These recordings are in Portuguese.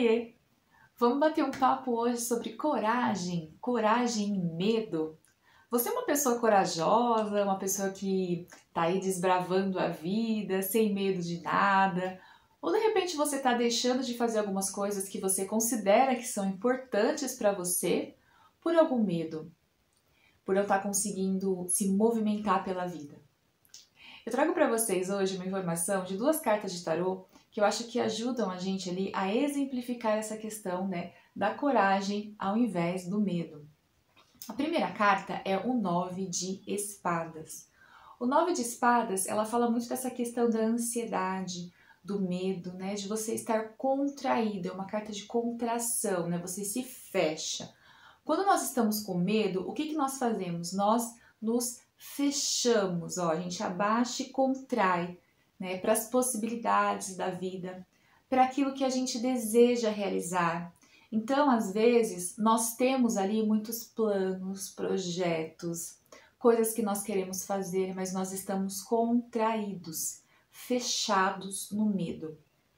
Oiê! Vamos bater um papo hoje sobre coragem, coragem e medo. Você é uma pessoa corajosa, uma pessoa que tá aí desbravando a vida, sem medo de nada? Ou de repente você tá deixando de fazer algumas coisas que você considera que são importantes para você por algum medo, por não estar conseguindo se movimentar pela vida? Eu trago para vocês hoje uma informação de duas cartas de tarô que eu acho que ajudam a gente ali a exemplificar essa questão, né, da coragem ao invés do medo. A primeira carta é o 9 de espadas. O 9 de espadas, ela fala muito dessa questão da ansiedade, do medo, né, de você estar contraído, é uma carta de contração, né, você se fecha. Quando nós estamos com medo, o que nós fazemos? Nós nos fechamos, ó, a gente abaixa e contrai, né, para as possibilidades da vida, para aquilo que a gente deseja realizar. Então, às vezes, nós temos ali muitos planos, projetos, coisas que nós queremos fazer, mas nós estamos contraídos, fechados no medo.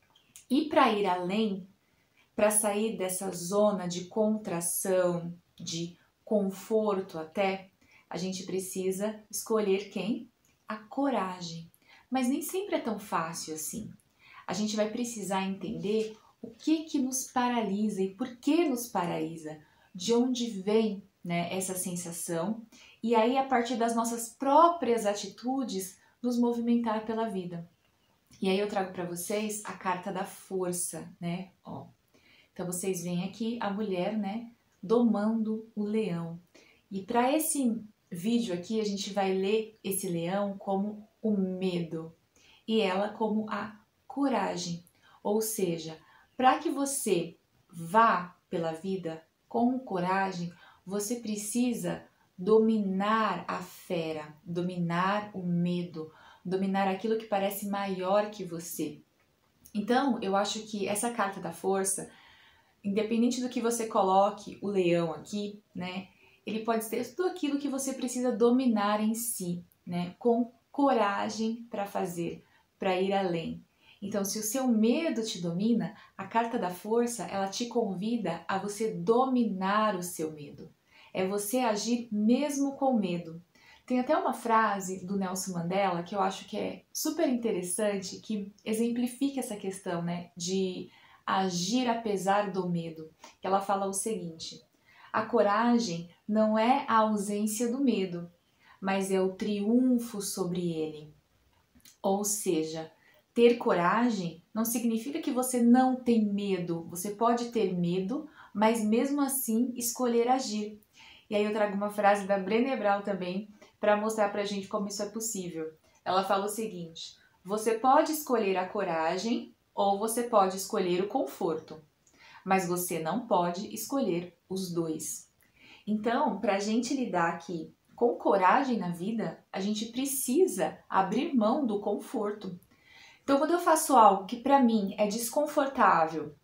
E para ir além, para sair dessa zona de contração, de conforto até, a gente precisa escolher quem? A coragem. Mas nem sempre é tão fácil assim. A gente vai precisar entender o que nos paralisa e por que nos paralisa, de onde vem, né, essa sensação, e aí a partir das nossas próprias atitudes nos movimentar pela vida. E aí eu trago para vocês a carta da força, né? Ó. Então vocês veem aqui a mulher, né, domando o leão. E para esse vídeo aqui a gente vai ler esse leão como o medo e ela como a coragem. Ou seja, para que você vá pela vida com coragem, você precisa dominar a fera, dominar o medo, dominar aquilo que parece maior que você. Então, eu acho que essa carta da força, independente do que você coloque o leão aqui, né, ele pode ser tudo aquilo que você precisa dominar em si, né, com coragem para fazer, para ir além. Então, se o seu medo te domina, a carta da força, ela te convida a você dominar o seu medo. É você agir mesmo com medo. Tem até uma frase do Nelson Mandela que eu acho que é super interessante, que exemplifica essa questão, né, de agir apesar do medo. Ela fala o seguinte: a coragem não é a ausência do medo, mas é o triunfo sobre ele. Ou seja, ter coragem não significa que você não tem medo. Você pode ter medo, mas mesmo assim escolher agir. E aí eu trago uma frase da Brené Brown também para mostrar pra gente como isso é possível. Ela fala o seguinte: você pode escolher a coragem ou você pode escolher o conforto, mas você não pode escolher os dois. Então, para a gente lidar aqui com coragem na vida, a gente precisa abrir mão do conforto. Então, quando eu faço algo que para mim é desconfortável,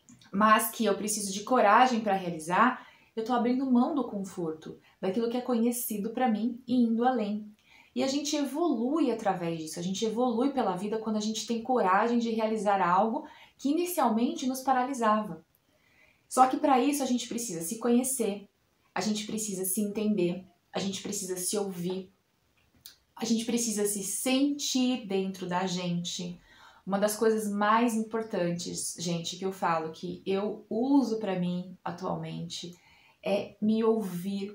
mas que eu preciso de coragem para realizar, eu estou abrindo mão do conforto, daquilo que é conhecido para mim e indo além. E a gente evolui através disso, a gente evolui pela vida quando a gente tem coragem de realizar algo que inicialmente nos paralisava. Só que para isso a gente precisa se conhecer, a gente precisa se entender, a gente precisa se ouvir, a gente precisa se sentir dentro da gente. Uma das coisas mais importantes, gente, que eu falo, que eu uso para mim atualmente, é me ouvir,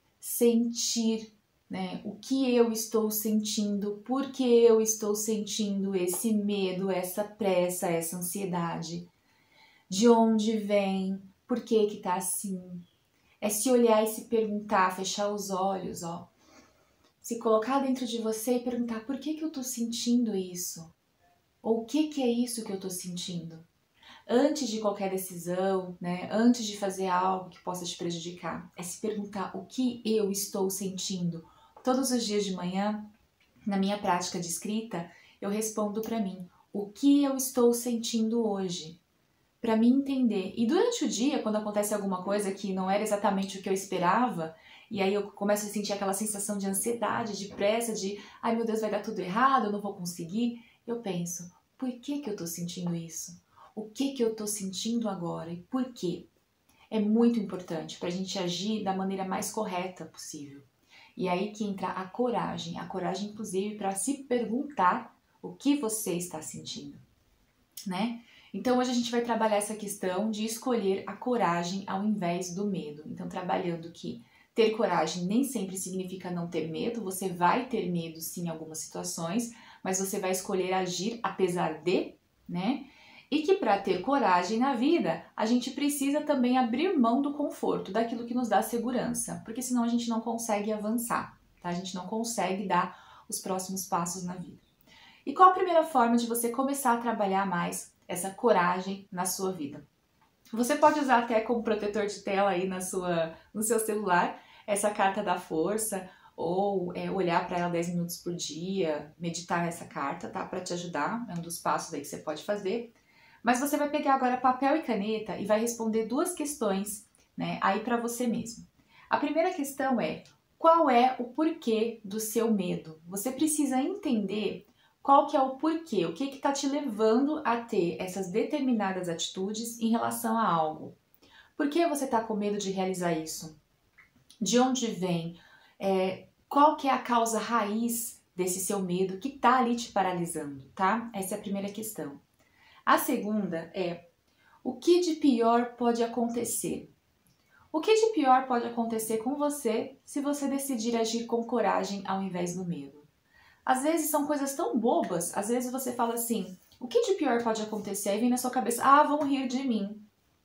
sentir, né, o que eu estou sentindo, por que eu estou sentindo esse medo, essa pressa, essa ansiedade, de onde vem, por que tá assim. É se olhar e se perguntar, fechar os olhos, ó, se colocar dentro de você e perguntar por que eu tô sentindo isso, ou o que é isso que eu tô sentindo. Antes de qualquer decisão, né, antes de fazer algo que possa te prejudicar, é se perguntar o que eu estou sentindo. Todos os dias de manhã, na minha prática de escrita, eu respondo para mim, o que eu estou sentindo hoje? Para mim entender. E durante o dia, quando acontece alguma coisa que não era exatamente o que eu esperava, e aí eu começo a sentir aquela sensação de ansiedade, de pressa, de ai meu Deus, vai dar tudo errado, eu não vou conseguir, eu penso, por que eu tô sentindo isso? o que eu tô sentindo agora e por quê. É muito importante para a gente agir da maneira mais correta possível. E aí que entra a coragem inclusive para se perguntar o que você está sentindo, né? Então hoje a gente vai trabalhar essa questão de escolher a coragem ao invés do medo. Então trabalhando que ter coragem nem sempre significa não ter medo, você vai ter medo sim em algumas situações, mas você vai escolher agir apesar de, né? E que para ter coragem na vida, a gente precisa também abrir mão do conforto, daquilo que nos dá segurança, porque senão a gente não consegue avançar, tá? A gente não consegue dar os próximos passos na vida. E qual a primeira forma de você começar a trabalhar mais essa coragem na sua vida? Você pode usar até como protetor de tela aí no seu celular essa carta da força, ou olhar para ela 10 minutos por dia, meditar nessa carta, tá? Para te ajudar, é um dos passos aí que você pode fazer. Mas você vai pegar agora papel e caneta e vai responder duas questões, né, aí para você mesmo. A primeira questão é: qual é o porquê do seu medo? Você precisa entender qual que é o porquê, o que está te levando a ter essas determinadas atitudes em relação a algo. Por que você está com medo de realizar isso? De onde vem? Qual que é a causa raiz desse seu medo que está ali te paralisando, tá? Essa é a primeira questão. A segunda é: o que de pior pode acontecer? O que de pior pode acontecer com você se você decidir agir com coragem ao invés do medo? Às vezes são coisas tão bobas, às vezes você fala assim: o que de pior pode acontecer? Aí vem na sua cabeça: ah, vão rir de mim.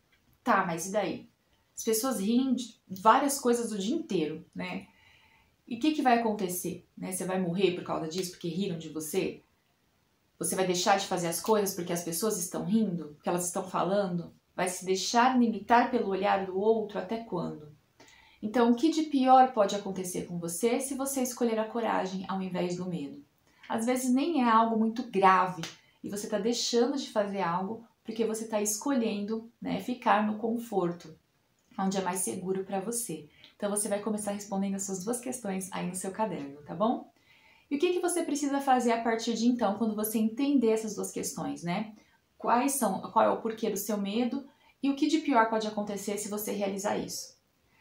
Tá, mas e daí? As pessoas riem de várias coisas o dia inteiro, né? E o que vai acontecer? Né? Você vai morrer por causa disso, porque riram de você? Você vai deixar de fazer as coisas porque as pessoas estão rindo? Porque elas estão falando? Vai se deixar limitar pelo olhar do outro até quando? Então, o que de pior pode acontecer com você se você escolher a coragem ao invés do medo? Às vezes nem é algo muito grave e você está deixando de fazer algo porque você está escolhendo, né, ficar no conforto, onde é mais seguro para você. Então, você vai começar respondendo essas duas questões aí no seu caderno, tá bom? E o que você precisa fazer a partir de então, quando você entender essas duas questões, né? Qual é o porquê do seu medo e o que de pior pode acontecer se você realizar isso?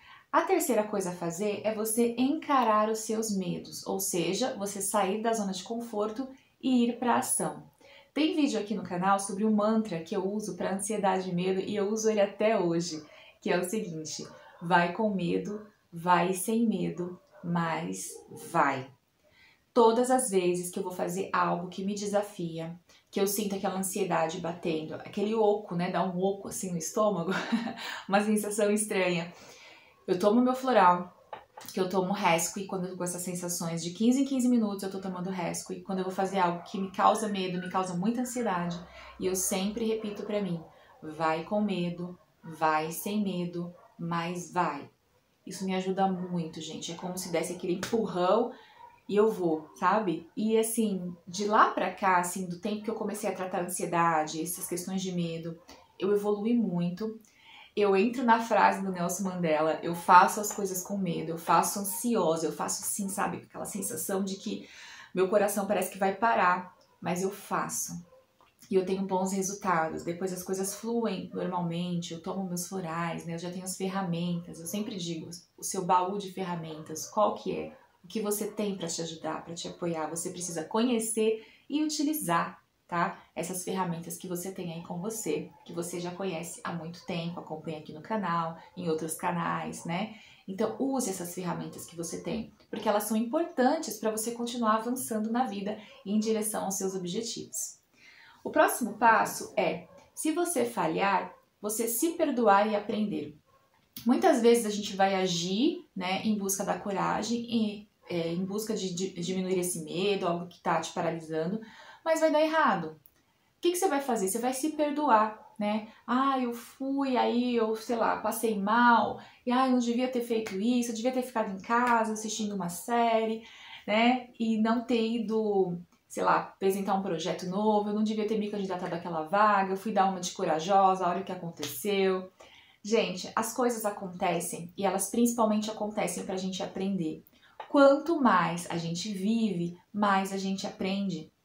A terceira coisa a fazer é você encarar os seus medos, ou seja, você sair da zona de conforto e ir para a ação. Tem vídeo aqui no canal sobre um mantra que eu uso para ansiedade e medo e eu uso ele até hoje, que é o seguinte: vai com medo, vai sem medo, mas vai. Todas as vezes que eu vou fazer algo que me desafia, que eu sinto aquela ansiedade batendo, aquele oco, né, dá um oco assim no estômago, uma sensação estranha. Eu tomo meu floral, que eu tomo Rescue, quando eu tô com essas sensações de 15 em 15 minutos eu tô tomando Rescue, quando eu vou fazer algo que me causa medo, me causa muita ansiedade, e eu sempre repito pra mim: vai com medo, vai sem medo, mas vai. Isso me ajuda muito, gente, é como se desse aquele empurrão e eu vou, sabe? E assim, de lá pra cá, assim, do tempo que eu comecei a tratar a ansiedade, essas questões de medo, eu evolui muito. Eu entro na frase do Nelson Mandela: eu faço as coisas com medo, eu faço ansiosa, eu faço assim, sabe? Aquela sensação de que meu coração parece que vai parar, mas eu faço. E eu tenho bons resultados, depois as coisas fluem normalmente, eu tomo meus florais, né? Eu já tenho as ferramentas, eu sempre digo, o seu baú de ferramentas, qual que é? O que você tem para te ajudar, para te apoiar? Você precisa conhecer e utilizar, tá? Essas ferramentas que você tem aí com você, que você já conhece há muito tempo, acompanha aqui no canal, em outros canais, né? Então use essas ferramentas que você tem, porque elas são importantes para você continuar avançando na vida e em direção aos seus objetivos. O próximo passo é: se você falhar, você se perdoar e aprender. Muitas vezes a gente vai agir, né, em busca da coragem e em busca de diminuir esse medo, algo que está te paralisando, mas vai dar errado. O que você vai fazer? Você vai se perdoar, né? Ah, eu fui, aí eu, sei lá, passei mal, e eu não devia ter feito isso, eu devia ter ficado em casa assistindo uma série, né? E não ter ido, sei lá, apresentar um projeto novo, eu não devia ter me candidatado àquela vaga, eu fui dar uma de corajosa, olha o que aconteceu. Gente, as coisas acontecem e elas principalmente acontecem pra gente aprender. Quanto mais a gente vive, mais a gente aprende.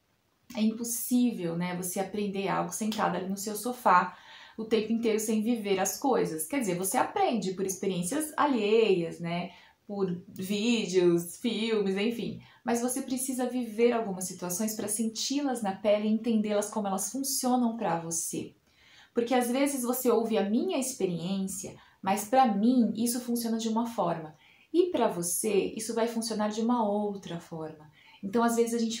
É impossível, né, você aprender algo sentado ali no seu sofá o tempo inteiro sem viver as coisas. Quer dizer, você aprende por experiências alheias, né, por vídeos, filmes, enfim. Mas você precisa viver algumas situações para senti-las na pele e entendê-las como elas funcionam para você. Porque às vezes você ouve a minha experiência, mas para mim isso funciona de uma forma. E para você isso vai funcionar de uma outra forma. Então, às vezes, a gente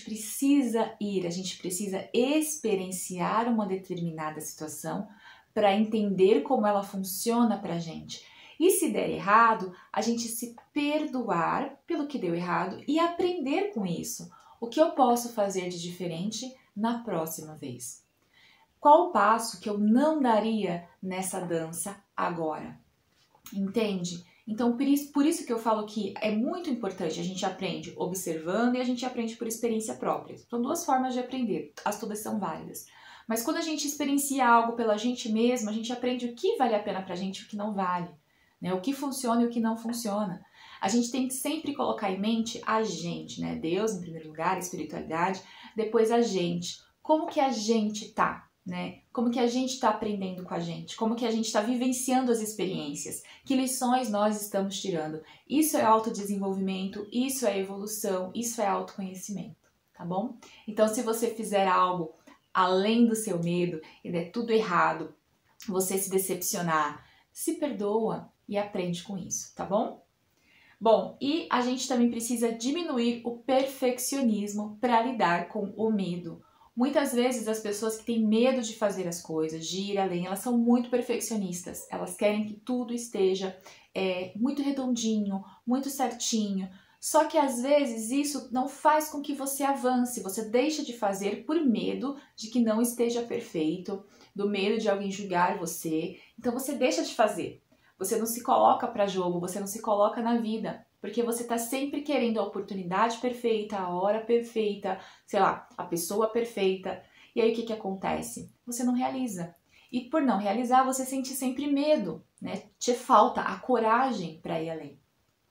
precisa experienciar uma determinada situação para entender como ela funciona para a gente. E se der errado, a gente se perdoar pelo que deu errado e aprender com isso. O que eu posso fazer de diferente na próxima vez? Qual o passo que eu não daria nessa dança agora? Entende? Então, por isso que eu falo que é muito importante, a gente aprende observando e a gente aprende por experiência própria. São duas formas de aprender, as todas são válidas. Mas quando a gente experiencia algo pela gente mesma, a gente aprende o que vale a pena pra gente e o que não vale, né? O que funciona e o que não funciona. A gente tem que sempre colocar em mente a gente, né? Deus em primeiro lugar, a espiritualidade, depois a gente. Como que a gente tá? Né? Como que a gente está aprendendo com a gente, como que a gente está vivenciando as experiências, que lições nós estamos tirando. Isso é autodesenvolvimento, isso é evolução, isso é autoconhecimento, tá bom? Então, se você fizer algo além do seu medo e der tudo errado, você se decepcionar, se perdoa e aprende com isso, tá bom? Bom, e a gente também precisa diminuir o perfeccionismo para lidar com o medo. Muitas vezes as pessoas que têm medo de fazer as coisas, de ir além, elas são muito perfeccionistas. Elas querem que tudo esteja muito redondinho, muito certinho. Só que às vezes isso não faz com que você avance. Você deixa de fazer por medo de que não esteja perfeito, do medo de alguém julgar você. Então você deixa de fazer. Você não se coloca para jogo, você não se coloca na vida. Porque você está sempre querendo a oportunidade perfeita, a hora perfeita, sei lá, a pessoa perfeita. E aí o que acontece? Você não realiza. E por não realizar, você sente sempre medo, né? Te falta a coragem para ir além.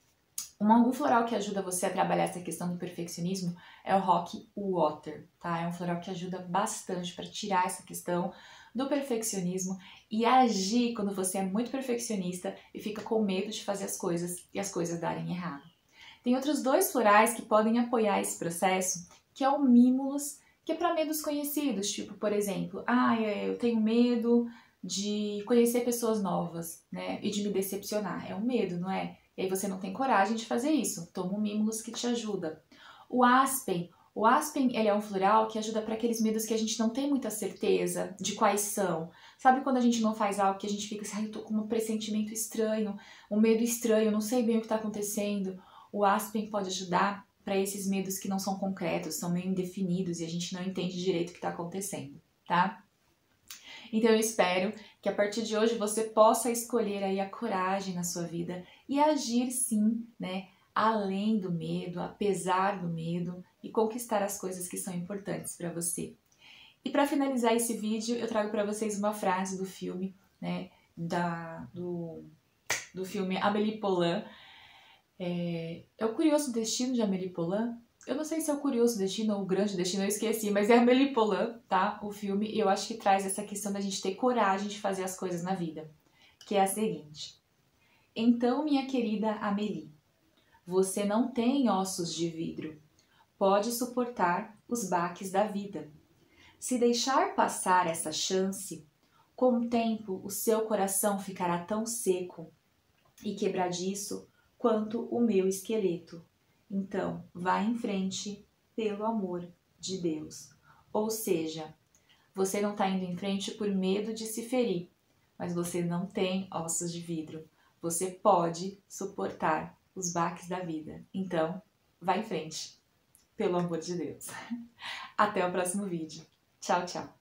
Um floral que ajuda você a trabalhar essa questão do perfeccionismo é o Rock Water, tá? É um floral que ajuda bastante para tirar essa questão do perfeccionismo e agir quando você é muito perfeccionista e fica com medo de fazer as coisas e as coisas darem errado. Tem outros dois florais que podem apoiar esse processo, que é o Mimulus, que é para medos conhecidos, tipo, por exemplo, eu tenho medo de conhecer pessoas novas, né, e de me decepcionar. É um medo, não é? E aí você não tem coragem de fazer isso. Toma um Mimulus que te ajuda. O Aspen, ele é um floral que ajuda para aqueles medos que a gente não tem muita certeza de quais são. Sabe quando a gente não faz algo que a gente fica assim, eu tô com um pressentimento estranho, um medo estranho, não sei bem o que está acontecendo? O Aspen pode ajudar para esses medos que não são concretos, são meio indefinidos e a gente não entende direito o que está acontecendo, tá? Então eu espero que a partir de hoje você possa escolher aí a coragem na sua vida e agir sim, né, além do medo, apesar do medo e conquistar as coisas que são importantes para você. E para finalizar esse vídeo, eu trago para vocês uma frase do filme, né, do filme Amélie Poulain. É o Curioso Destino de Amélie Poulain. Eu não sei se é o Curioso Destino ou o Grande Destino, eu esqueci, mas é Amélie Poulain, tá? O filme, e eu acho que traz essa questão da gente ter coragem de fazer as coisas na vida, que é a seguinte: então, minha querida Amélie, você não tem ossos de vidro, pode suportar os baques da vida. Se deixar passar essa chance, com o tempo o seu coração ficará tão seco e quebradiço quanto o meu esqueleto. Então, vá em frente pelo amor de Deus. Ou seja, você não está indo em frente por medo de se ferir, mas você não tem ossos de vidro. Você pode suportar os baques da vida. Então, vá em frente, pelo amor de Deus. Até o próximo vídeo. Tchau, tchau.